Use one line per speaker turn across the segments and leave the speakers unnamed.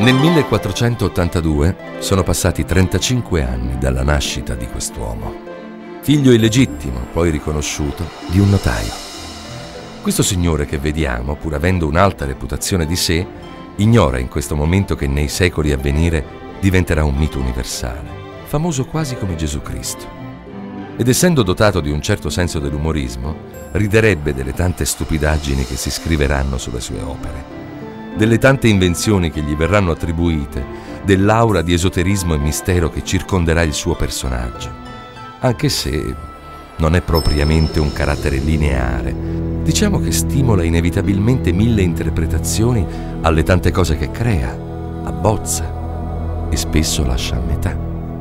Nel 1482 sono passati 35 anni dalla nascita di quest'uomo, figlio illegittimo, poi riconosciuto, di un notaio. Questo signore che vediamo, pur avendo un'alta reputazione di sé, ignora in questo momento che nei secoli a venire diventerà un mito universale, famoso quasi come Gesù Cristo. Ed essendo dotato di un certo senso dell'umorismo, riderebbe delle tante stupidaggini che si scriveranno sulle sue opere, delle tante invenzioni che gli verranno attribuite, dell'aura di esoterismo e mistero che circonderà il suo personaggio, anche se non è propriamente un carattere lineare. Diciamo che stimola inevitabilmente 1000 interpretazioni alle tante cose che crea, abbozza e spesso lascia a metà.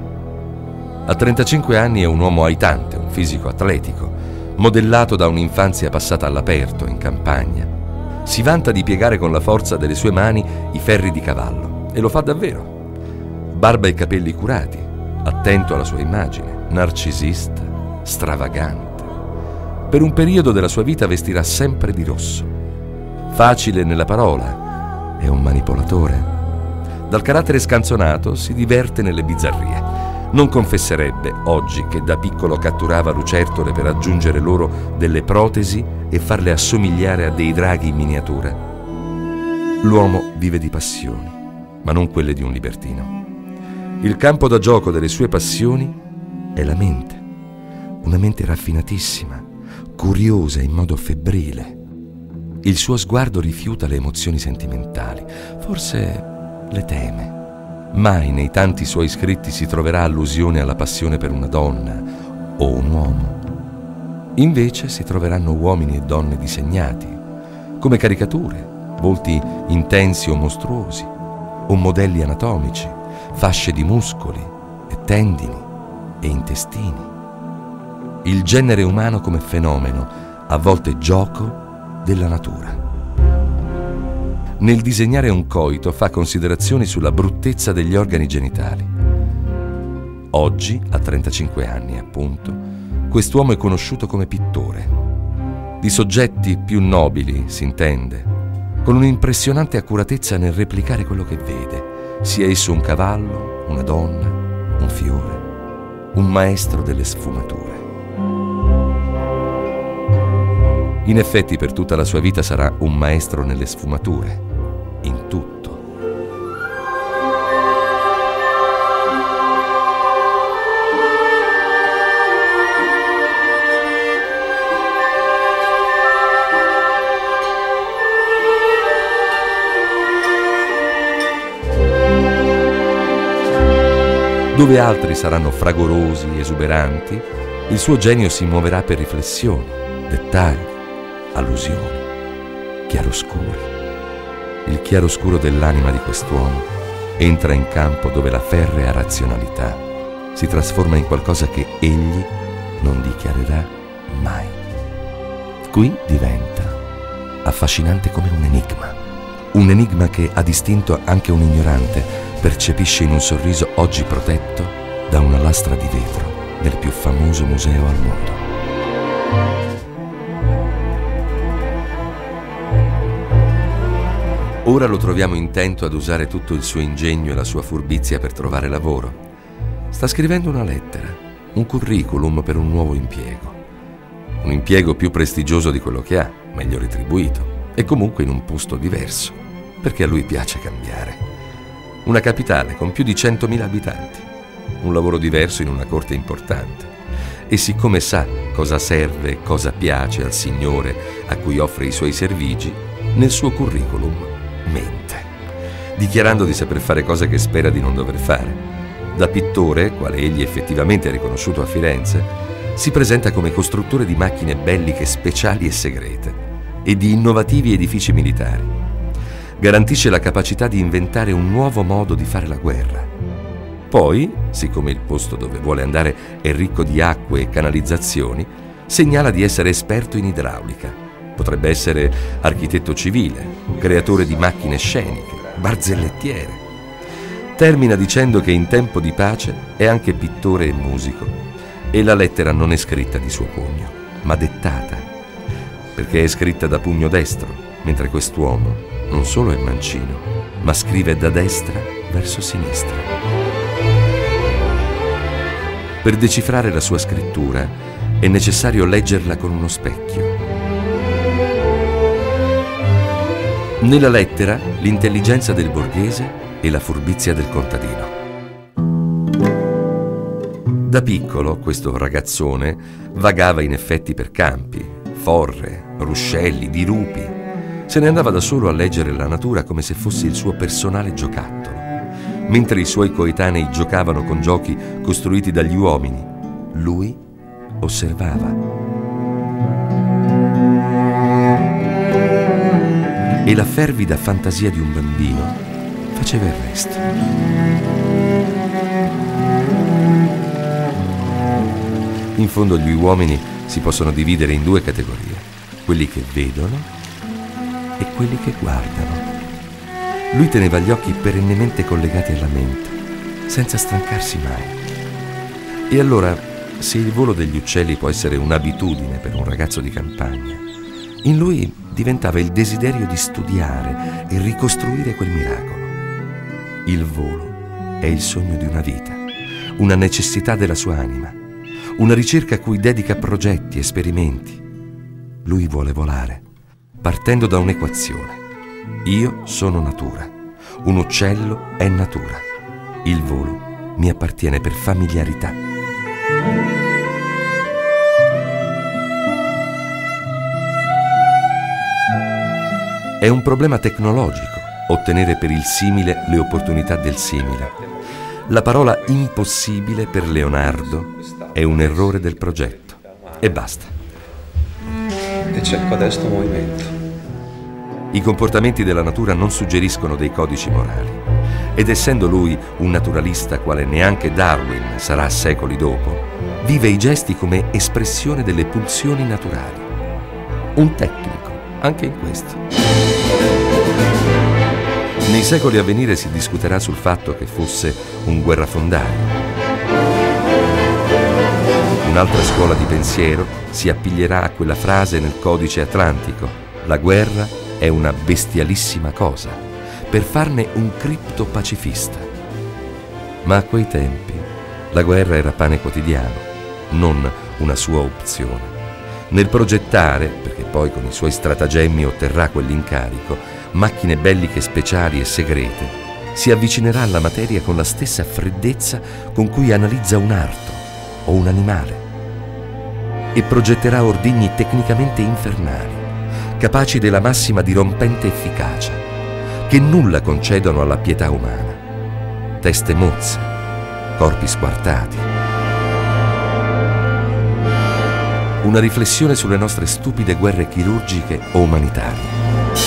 A 35 anni è un uomo aitante, un fisico atletico, modellato da un'infanzia passata all'aperto, in campagna. Si vanta di piegare con la forza delle sue mani i ferri di cavallo, e lo fa davvero. Barba e capelli curati, attento alla sua immagine, narcisista, stravagante. Per un periodo della sua vita vestirà sempre di rosso. Facile nella parola, è un manipolatore. Dal carattere scanzonato si diverte nelle bizzarrie. Non confesserebbe oggi che da piccolo catturava lucertole per aggiungere loro delle protesi e farle assomigliare a dei draghi in miniatura. L'uomo vive di passioni, ma non quelle di un libertino. Il campo da gioco delle sue passioni è la mente, una mente raffinatissima, curiosa in modo febbrile. Il suo sguardo rifiuta le emozioni sentimentali, forse le teme. Mai nei tanti suoi scritti si troverà allusione alla passione per una donna o un uomo. Invece si troveranno uomini e donne disegnati, come caricature, volti intensi o mostruosi, o modelli anatomici, fasce di muscoli e tendini e intestini. Il genere umano come fenomeno, a volte gioco della natura. Nel disegnare un coito fa considerazioni sulla bruttezza degli organi genitali. Oggi, a 35 anni appunto, quest'uomo è conosciuto come pittore. Di soggetti più nobili, si intende, con un'impressionante accuratezza nel replicare quello che vede, sia esso un cavallo, una donna, un fiore, un maestro delle sfumature. In effetti per tutta la sua vita sarà un maestro nelle sfumature, in tutto. Dove altri saranno fragorosi, esuberanti, il suo genio si muoverà per riflessioni, dettagli, allusioni, chiaroscuri. Il chiaroscuro dell'anima di quest'uomo entra in campo dove la ferrea razionalità si trasforma in qualcosa che egli non dichiarerà mai. Qui diventa affascinante come un enigma che, a distinto anche un ignorante, percepisce in un sorriso oggi protetto da una lastra di vetro del più famoso museo al mondo. Ora lo troviamo intento ad usare tutto il suo ingegno e la sua furbizia per trovare lavoro. Sta scrivendo una lettera, un curriculum per un nuovo impiego. Un impiego più prestigioso di quello che ha, meglio retribuito, e comunque in un posto diverso, perché a lui piace cambiare. Una capitale con più di 100.000 abitanti, un lavoro diverso in una corte importante. E siccome sa cosa serve e cosa piace al signore a cui offre i suoi servigi, nel suo curriculum mente, dichiarando di saper fare cose che spera di non dover fare. Da pittore, quale egli effettivamente è riconosciuto a Firenze, si presenta come costruttore di macchine belliche speciali e segrete e di innovativi edifici militari. Garantisce la capacità di inventare un nuovo modo di fare la guerra. Poi, siccome il posto dove vuole andare è ricco di acque e canalizzazioni, segnala di essere esperto in idraulica. Potrebbe essere architetto civile, creatore di macchine sceniche, barzellettiere. Termina dicendo che in tempo di pace è anche pittore e musico, e la lettera non è scritta di suo pugno, ma dettata, perché è scritta da pugno destro, mentre quest'uomo non solo è mancino, ma scrive da destra verso sinistra. Per decifrare la sua scrittura è necessario leggerla con uno specchio. Nella lettera, l'intelligenza del borghese e la furbizia del contadino. Da piccolo, questo ragazzone vagava in effetti per campi, forre, ruscelli, dirupi. Se ne andava da solo a leggere la natura come se fosse il suo personale giocattolo, mentre i suoi coetanei giocavano con giochi costruiti dagli uomini. Lui osservava. E la fervida fantasia di un bambino faceva il resto. In fondo gli uomini si possono dividere in due categorie: quelli che vedono e quelli che guardano. Lui teneva gli occhi perennemente collegati alla mente, senza stancarsi mai. E allora, se il volo degli uccelli può essere un'abitudine per un ragazzo di campagna, in lui diventava il desiderio di studiare e ricostruire quel miracolo. Il volo è il sogno di una vita, una necessità della sua anima, una ricerca a cui dedica progetti, esperimenti. Lui vuole volare, partendo da un'equazione. Io sono natura, un uccello è natura, il volo mi appartiene per familiarità. È un problema tecnologico ottenere per il simile le opportunità del simile. La parola impossibile per Leonardo è un errore del progetto. E basta.
E cerco adesso un movimento.
I comportamenti della natura non suggeriscono dei codici morali. Ed essendo lui un naturalista quale neanche Darwin sarà secoli dopo, vive i gesti come espressione delle pulsioni naturali. Un tecnico, anche in questo. Nei secoli a venire si discuterà sul fatto che fosse un guerrafondaio. Un'altra scuola di pensiero si appiglierà a quella frase nel codice atlantico: la guerra è una bestialissima cosa, per farne un cripto pacifista. Ma a quei tempi la guerra era pane quotidiano, non una sua opzione. Nel progettare, perché poi con i suoi stratagemmi otterrà quell'incarico, macchine belliche speciali e segrete, si avvicinerà alla materia con la stessa freddezza con cui analizza un arto o un animale e progetterà ordigni tecnicamente infernali, capaci della massima dirompente efficacia, che nulla concedono alla pietà umana. Teste mozze, corpi squartati. Una riflessione sulle nostre stupide guerre chirurgiche o umanitarie.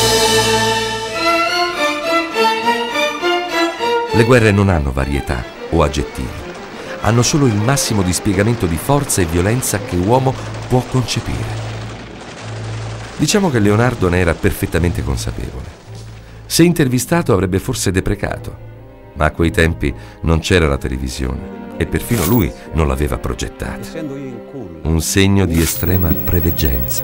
Le guerre non hanno varietà o aggettivi, hanno solo il massimo dispiegamento di forza e violenza che uomo può concepire. Diciamo che Leonardo ne era perfettamente consapevole. Se intervistato avrebbe forse deprecato, ma a quei tempi non c'era la televisione e perfino lui non l'aveva progettata. Un segno di estrema preveggenza.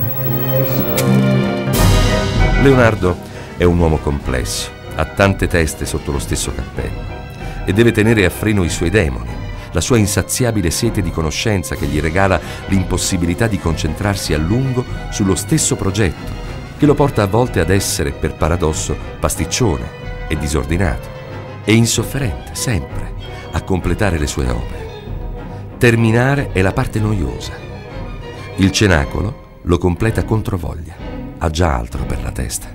Leonardo è un uomo complesso, ha tante teste sotto lo stesso cappello e deve tenere a freno i suoi demoni, la sua insaziabile sete di conoscenza che gli regala l'impossibilità di concentrarsi a lungo sullo stesso progetto, che lo porta a volte ad essere, per paradosso, pasticcione e disordinato, e insofferente, sempre, a completare le sue opere. Terminare è la parte noiosa. Il cenacolo lo completa controvoglia, ha già altro per la testa.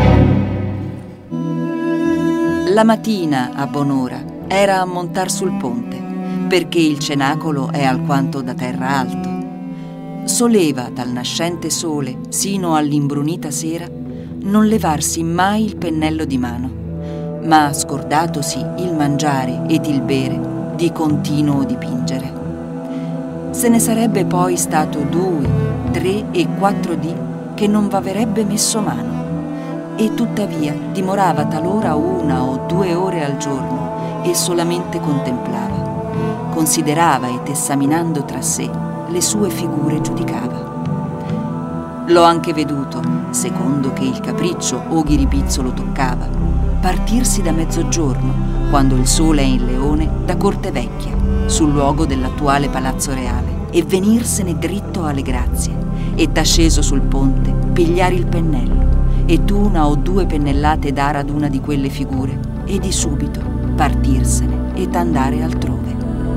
La mattina, a buon'ora, era a montar sul ponte, perché il cenacolo è alquanto da terra alto. Soleva dal nascente sole sino all'imbrunita sera non levarsi mai il pennello di mano, ma scordatosi il mangiare ed il bere, di continuo dipingere. Se ne sarebbe poi stato 2, 3 e 4 dì che non v'averebbe messo mano, e tuttavia dimorava talora 1 o 2 ore al giorno e solamente contemplava, considerava ed esaminando tra sé le sue figure giudicava. L'ho anche veduto, secondo che il capriccio o ghiribizzo lo toccava, partirsi da mezzogiorno, quando il sole è in Leone, da Corte Vecchia, sul luogo dell'attuale Palazzo Reale, e venirsene dritto alle Grazie, e t'asceso sul ponte, pigliare il pennello, e tu 1 o 2 pennellate dare ad una di quelle figure, e di subito partirsene ed andare altrove.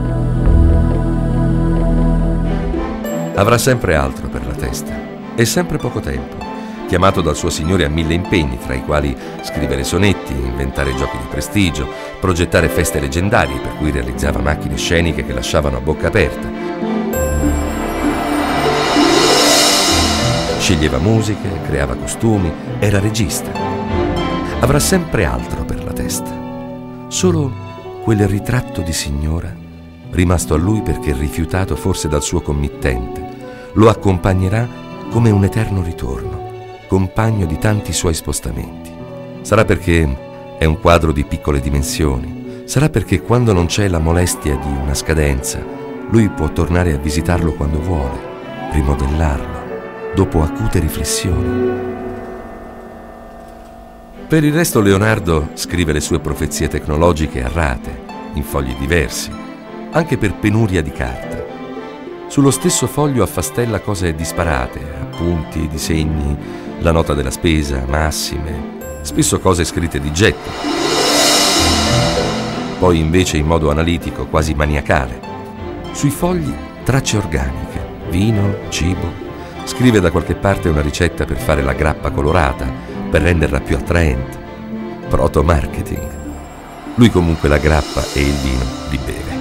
Avrà sempre altro per la testa e sempre poco tempo, chiamato dal suo signore a 1000 impegni, tra i quali scrivere sonetti, inventare giochi di prestigio, progettare feste leggendarie per cui realizzava macchine sceniche che lasciavano a bocca aperta. Sceglieva musiche, creava costumi, era regista. Avrà sempre altro per la testa. Solo quel ritratto di signora, rimasto a lui perché rifiutato forse dal suo committente, lo accompagnerà come un eterno ritorno, compagno di tanti suoi spostamenti. Sarà perché è un quadro di piccole dimensioni, sarà perché quando non c'è la molestia di una scadenza, lui può tornare a visitarlo quando vuole, rimodellarlo, dopo acute riflessioni. Per il resto Leonardo scrive le sue profezie tecnologiche a rate, in fogli diversi, anche per penuria di carta. Sullo stesso foglio affastella cose disparate, appunti, disegni, la nota della spesa, massime, spesso cose scritte di getto. Poi invece in modo analitico, quasi maniacale. Sui fogli tracce organiche, vino, cibo. Scrive da qualche parte una ricetta per fare la grappa colorata, per renderla più attraente. Proto-marketing. Lui comunque la grappa e il vino li beve.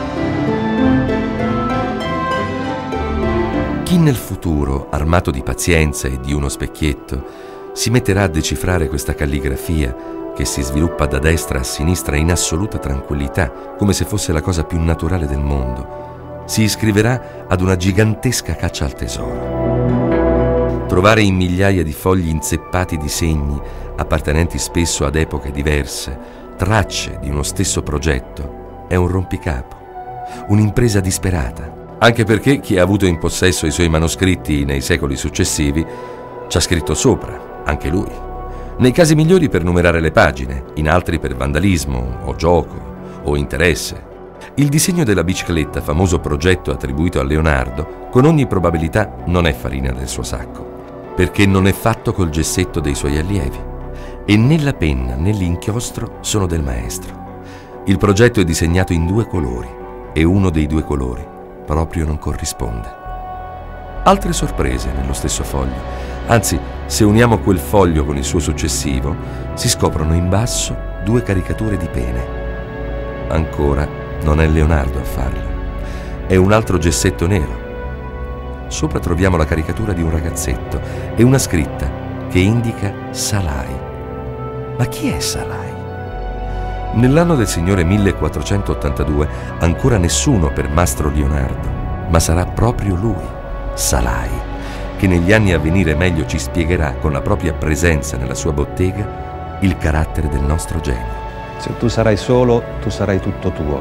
Chi nel futuro, armato di pazienza e di uno specchietto, si metterà a decifrare questa calligrafia che si sviluppa da destra a sinistra in assoluta tranquillità, come se fosse la cosa più naturale del mondo, si iscriverà ad una gigantesca caccia al tesoro. Trovare in migliaia di fogli inzeppati di segni, appartenenti spesso ad epoche diverse, tracce di uno stesso progetto, è un rompicapo, un'impresa disperata. Anche perché chi ha avuto in possesso i suoi manoscritti nei secoli successivi ci ha scritto sopra, anche lui. Nei casi migliori per numerare le pagine, in altri per vandalismo, o gioco, o interesse. Il disegno della bicicletta, famoso progetto attribuito a Leonardo, con ogni probabilità non è farina del suo sacco, perché non è fatto col gessetto dei suoi allievi. E né la penna né l'inchiostro sono del maestro. Il progetto è disegnato in 2 colori, e uno dei 2 colori proprio non corrisponde. Altre sorprese nello stesso foglio, anzi, se uniamo quel foglio con il suo successivo, si scoprono in basso 2 caricature di pene. Ancora non è Leonardo a farle, è un altro gessetto nero. Sopra troviamo la caricatura di un ragazzetto e una scritta che indica Salai. Ma chi è Salai? Nell'anno del Signore 1482 ancora nessuno per Mastro Leonardo, ma sarà proprio lui, Salai, che negli anni a venire meglio ci spiegherà con la propria presenza nella sua bottega il carattere del nostro genio.
Se tu sarai solo, tu sarai tutto tuo.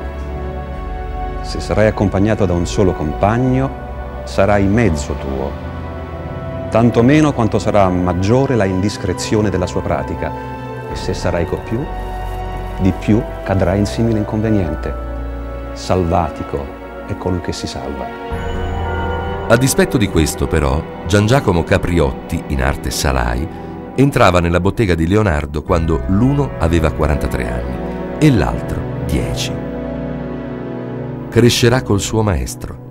Se sarai accompagnato da un solo compagno, sarai mezzo tuo. Tanto meno quanto sarà maggiore la indiscrezione della sua pratica. E se sarai copiù, di più cadrà in simile inconveniente. Salvatico è colui che si salva.
A dispetto di questo, però, Gian Giacomo Capriotti, in arte Salai, entrava nella bottega di Leonardo quando l'uno aveva 43 anni e l'altro 10. Crescerà col suo maestro.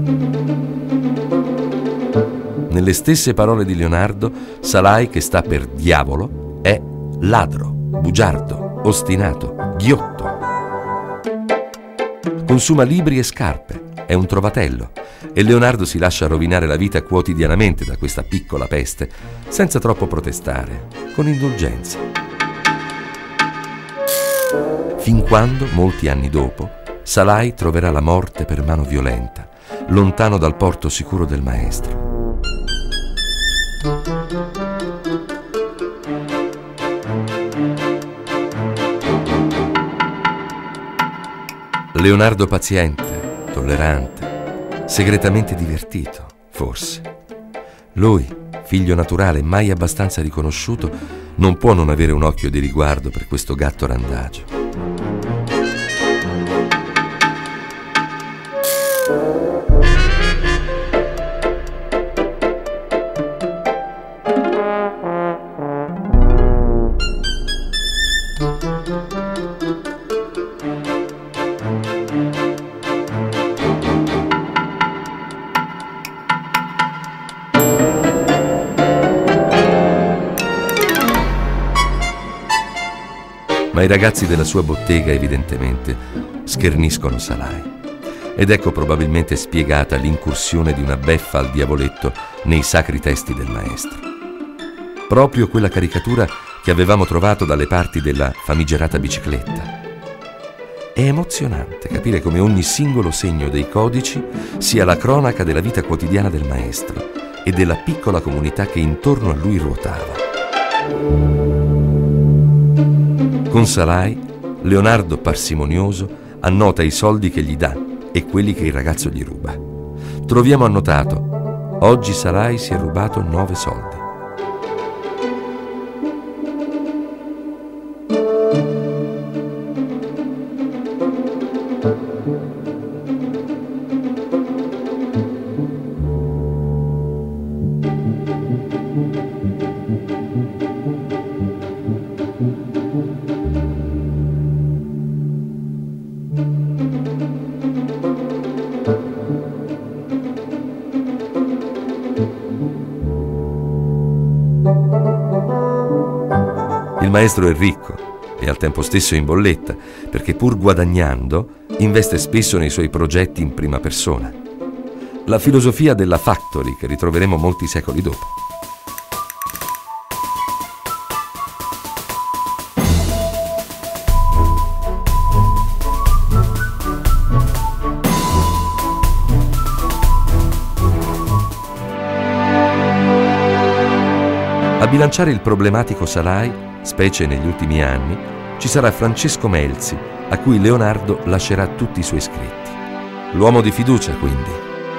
Nelle stesse parole di Leonardo, Salai, che sta per diavolo, è ladro, bugiardo, ostinato, ghiotto. Consuma libri e scarpe, è un trovatello, e Leonardo si lascia rovinare la vita quotidianamente da questa piccola peste, senza troppo protestare, con indulgenza. Fin quando, molti anni dopo, Salai troverà la morte per mano violenta, lontano dal porto sicuro del maestro. Leonardo paziente, tollerante, segretamente divertito, forse. Lui, figlio naturale, mai abbastanza riconosciuto, non può non avere un occhio di riguardo per questo gatto randagio. Ma i ragazzi della sua bottega evidentemente scherniscono Salai. Ed ecco probabilmente spiegata l'incursione di una beffa al diavoletto nei sacri testi del maestro. Proprio quella caricatura che avevamo trovato dalle parti della famigerata bicicletta. È emozionante capire come ogni singolo segno dei codici sia la cronaca della vita quotidiana del maestro e della piccola comunità che intorno a lui ruotava. Con Salai, Leonardo parsimonioso annota i soldi che gli dà e quelli che il ragazzo gli ruba. Troviamo annotato: oggi Salai si è rubato 9 soldi. Il maestro è ricco e al tempo stesso in bolletta, perché pur guadagnando investe spesso nei suoi progetti in prima persona. La filosofia della factory che ritroveremo molti secoli dopo. A bilanciare il problematico Salai, specie negli ultimi anni, ci sarà Francesco Melzi, a cui Leonardo lascerà tutti i suoi scritti. L'uomo di fiducia, quindi.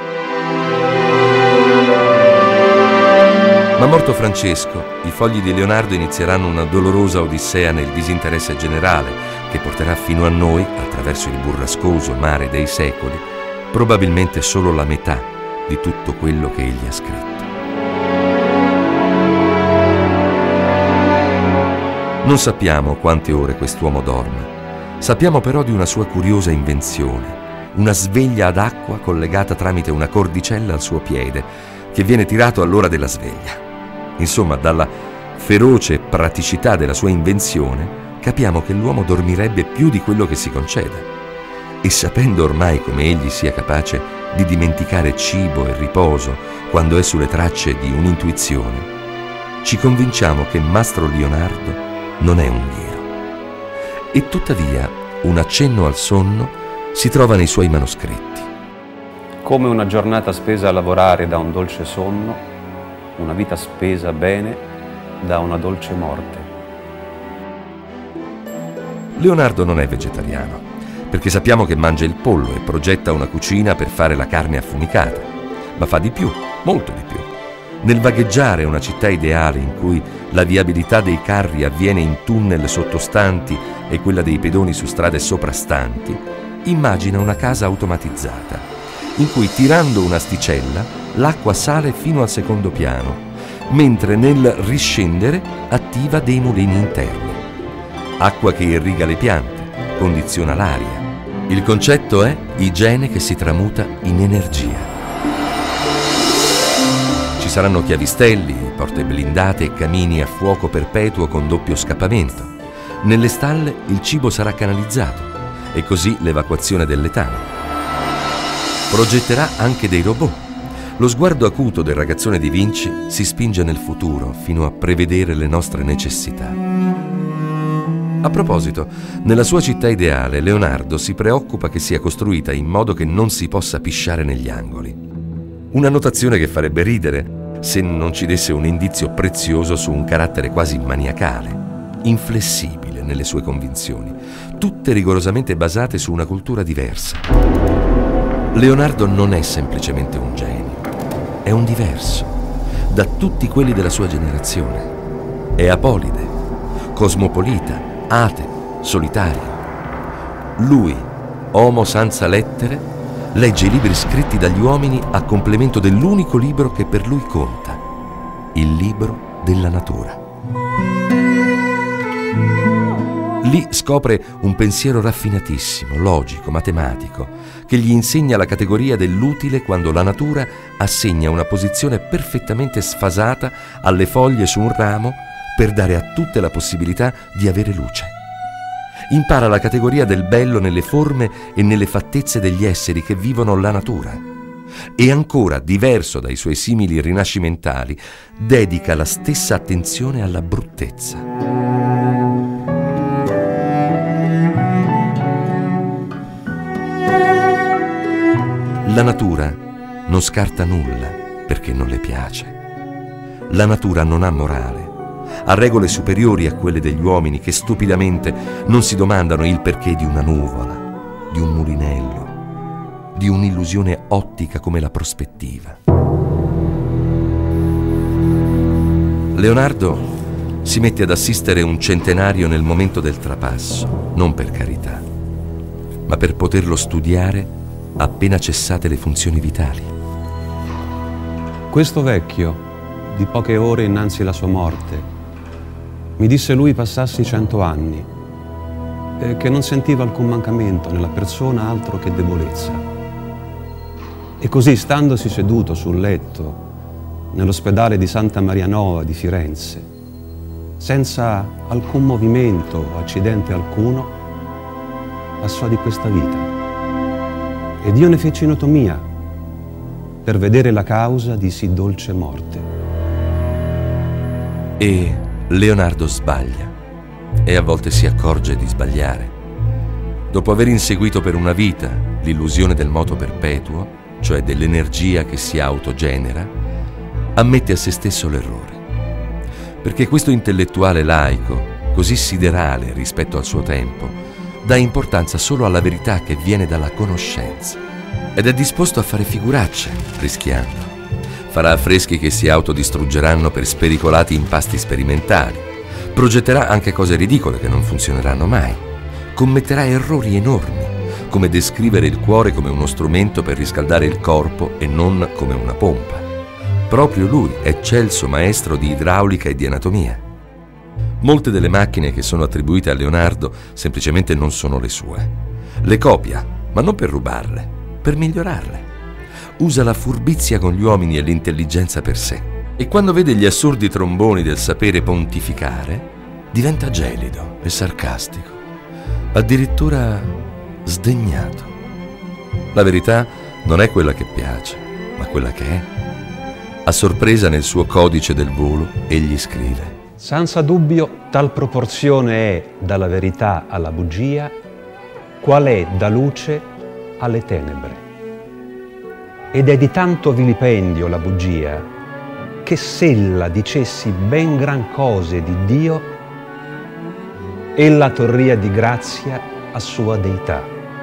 Ma morto Francesco, i fogli di Leonardo inizieranno una dolorosa odissea nel disinteresse generale, che porterà fino a noi, attraverso il burrascoso mare dei secoli, probabilmente solo la metà di tutto quello che egli ha scritto. Non sappiamo quante ore quest'uomo dorma. Sappiamo però di una sua curiosa invenzione, una sveglia ad acqua collegata tramite una cordicella al suo piede, che viene tirato all'ora della sveglia. Insomma, dalla feroce praticità della sua invenzione, capiamo che l'uomo dormirebbe più di quello che si concede. E sapendo ormai come egli sia capace di dimenticare cibo e riposo quando è sulle tracce di un'intuizione, ci convinciamo che Mastro Leonardo non è un ghiro. E tuttavia un accenno al sonno si trova nei suoi manoscritti.
Come una giornata spesa a lavorare dà un dolce sonno, una vita spesa bene dà una dolce morte.
Leonardo non è vegetariano, perché sappiamo che mangia il pollo e progetta una cucina per fare la carne affumicata, ma fa di più, molto di più. Nel vagheggiare una città ideale in cui la viabilità dei carri avviene in tunnel sottostanti e quella dei pedoni su strade soprastanti, immagina una casa automatizzata, in cui tirando un'asticella l'acqua sale fino al secondo piano, mentre nel riscendere attiva dei mulini interni. Acqua che irriga le piante, condiziona l'aria. Il concetto è igiene che si tramuta in energia. Ci saranno chiavistelli, porte blindate e camini a fuoco perpetuo con doppio scappamento. Nelle stalle il cibo sarà canalizzato e così l'evacuazione del letame. Progetterà anche dei robot. Lo sguardo acuto del ragazzone di Vinci si spinge nel futuro fino a prevedere le nostre necessità. A proposito, nella sua città ideale Leonardo si preoccupa che sia costruita in modo che non si possa pisciare negli angoli. Una notazione che farebbe ridere se non ci desse un indizio prezioso su un carattere quasi maniacale, inflessibile nelle sue convinzioni, tutte rigorosamente basate su una cultura diversa. Leonardo non è semplicemente un genio, è un diverso da tutti quelli della sua generazione. È apolide, cosmopolita, ateo, solitario. Lui, uomo senza lettere, legge i libri scritti dagli uomini a complemento dell'unico libro che per lui conta, il libro della natura. Lì scopre un pensiero raffinatissimo, logico, matematico, che gli insegna la categoria dell'utile quando la natura assegna una posizione perfettamente sfasata alle foglie su un ramo per dare a tutte la possibilità di avere luce. Impara la categoria del bello nelle forme e nelle fattezze degli esseri che vivono la natura. E ancora, diverso dai suoi simili rinascimentali, dedica la stessa attenzione alla bruttezza. La natura non scarta nulla perché non le piace. La natura non ha morale, ha regole superiori a quelle degli uomini che stupidamente non si domandano il perché di una nuvola, di un mulinello, di un'illusione ottica come la prospettiva. Leonardo si mette ad assistere un centenario nel momento del trapasso, non per carità, ma per poterlo studiare appena cessate le funzioni vitali.
Questo vecchio, di poche ore innanzi alla sua morte, mi disse lui passassi 100 anni e che non sentiva alcun mancamento nella persona altro che debolezza. E così, standosi seduto sul letto nell'ospedale di Santa Maria Nova di Firenze, senza alcun movimento o accidente alcuno, passò di questa vita. Ed io ne feci notomia per vedere la causa di sì dolce morte.
E Leonardo sbaglia e a volte si accorge di sbagliare. Dopo aver inseguito per una vita l'illusione del moto perpetuo, cioè dell'energia che si autogenera, ammette a se stesso l'errore. Perché questo intellettuale laico, così siderale rispetto al suo tempo, dà importanza solo alla verità che viene dalla conoscenza ed è disposto a fare figuracce, rischiando. Farà affreschi che si autodistruggeranno per spericolati impasti sperimentali. Progetterà anche cose ridicole che non funzioneranno mai. Commetterà errori enormi, come descrivere il cuore come uno strumento per riscaldare il corpo e non come una pompa. Proprio lui, eccelso maestro di idraulica e di anatomia. Molte delle macchine che sono attribuite a Leonardo semplicemente non sono le sue. Le copia, ma non per rubarle, per migliorarle. Usa la furbizia con gli uomini e l'intelligenza per sé. E quando vede gli assurdi tromboni del sapere pontificare, diventa gelido e sarcastico, addirittura sdegnato. La verità non è quella che piace, ma quella che è. A sorpresa nel suo codice del volo, egli scrive:
senza dubbio tal proporzione è dalla verità alla bugia, qual è da luce alle tenebre. Ed è di tanto vilipendio la bugia, che s'ella dicessi ben gran cose di Dio, ella torria di grazia a sua deità.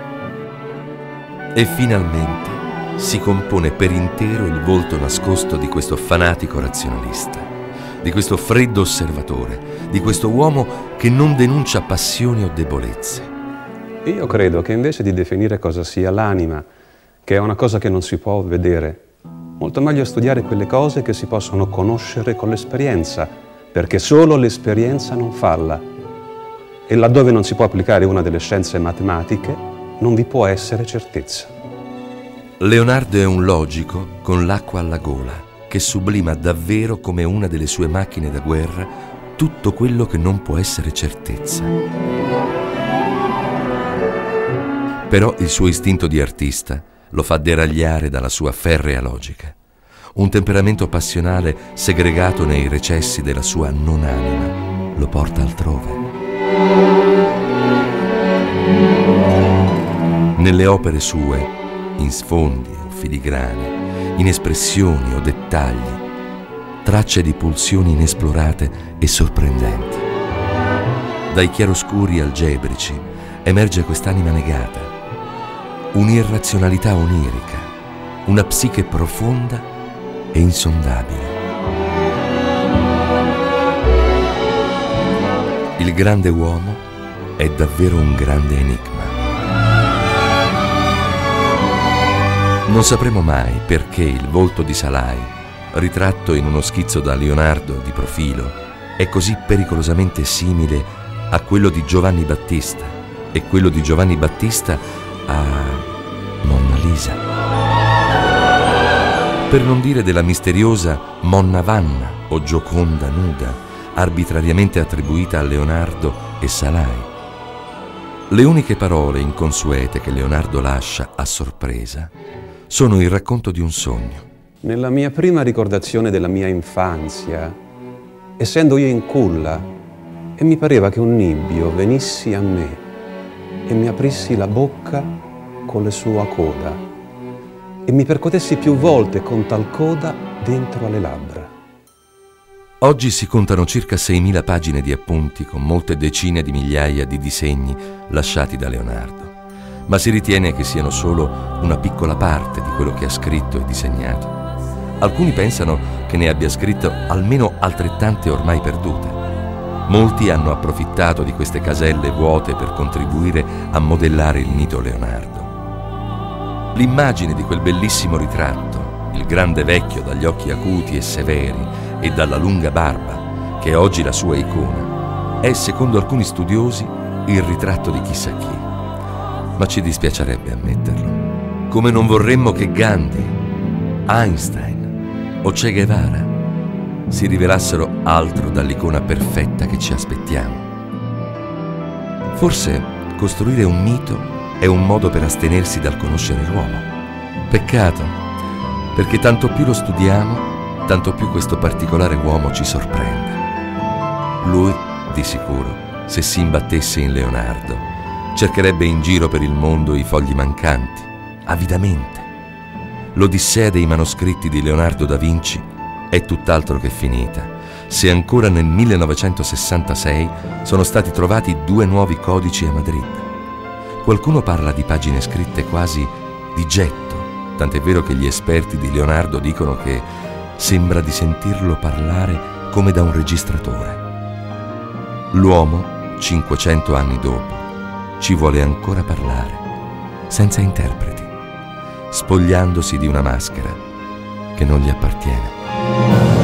E finalmente si compone per intero il volto nascosto di questo fanatico razionalista, di questo freddo osservatore, di questo uomo che non denuncia passioni o debolezze.
Io credo che invece di definire cosa sia l'anima, che è una cosa che non si può vedere, molto meglio studiare quelle cose che si possono conoscere con l'esperienza, perché solo l'esperienza non falla. E laddove non si può applicare una delle scienze matematiche, non vi può essere certezza.
Leonardo è un logico con l'acqua alla gola, che sublima davvero come una delle sue macchine da guerra tutto quello che non può essere certezza. Però il suo istinto di artista lo fa deragliare dalla sua ferrea logica. Un temperamento passionale segregato nei recessi della sua non anima lo porta altrove. Nelle opere sue, in sfondi o filigrane, in espressioni o dettagli, tracce di pulsioni inesplorate e sorprendenti. Dai chiaroscuri algebrici emerge quest'anima negata, un'irrazionalità onirica, una psiche profonda e insondabile. Il grande uomo è davvero un grande enigma. Non sapremo mai perché il volto di Salai, ritratto in uno schizzo da Leonardo di profilo, è così pericolosamente simile a quello di Giovanni Battista e quello di Giovanni Battista a Monna Lisa. Per non dire della misteriosa Monna Vanna o Gioconda nuda, arbitrariamente attribuita a Leonardo e Salai. Le uniche parole inconsuete che Leonardo lascia a sorpresa sono il racconto di un sogno.
Nella mia prima ricordazione della mia infanzia, essendo io in culla, e mi pareva che un nibbio venissi a me e mi aprissi la bocca con la sua coda e mi percotessi più volte con tal coda dentro alle labbra.
Oggi si contano circa 6.000 pagine di appunti con molte decine di migliaia di disegni lasciati da Leonardo, ma si ritiene che siano solo una piccola parte di quello che ha scritto e disegnato. Alcuni pensano che ne abbia scritto almeno altrettante ormai perdute. Molti hanno approfittato di queste caselle vuote per contribuire a modellare il mito Leonardo. L'immagine di quel bellissimo ritratto, il grande vecchio dagli occhi acuti e severi e dalla lunga barba, che è oggi la sua icona, è, secondo alcuni studiosi, il ritratto di chissà chi. Ma ci dispiacerebbe ammetterlo. Come non vorremmo che Gandhi, Einstein o Che Guevara si rivelassero altro dall'icona perfetta che ci aspettiamo. Forse costruire un mito è un modo per astenersi dal conoscere l'uomo. Peccato, perché tanto più lo studiamo, tanto più questo particolare uomo ci sorprende. Lui, di sicuro, se si imbattesse in Leonardo, cercherebbe in giro per il mondo i fogli mancanti, avidamente. L'Odissea dei manoscritti di Leonardo da Vinci è tutt'altro che finita, se ancora nel 1966 sono stati trovati 2 nuovi codici a Madrid. Qualcuno parla di pagine scritte quasi di getto, tant'è vero che gli esperti di Leonardo dicono che sembra di sentirlo parlare come da un registratore. L'uomo, 500 anni dopo, ci vuole ancora parlare, senza interpreti, spogliandosi di una maschera che non gli appartiene.